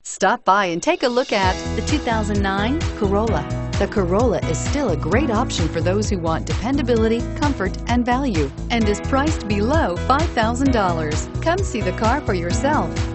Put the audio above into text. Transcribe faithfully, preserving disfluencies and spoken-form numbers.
Stop by and take a look at the two thousand nine Corolla. The Corolla is still a great option for those who want dependability, comfort, and value, and is priced below five thousand dollars. Come see the car for yourself.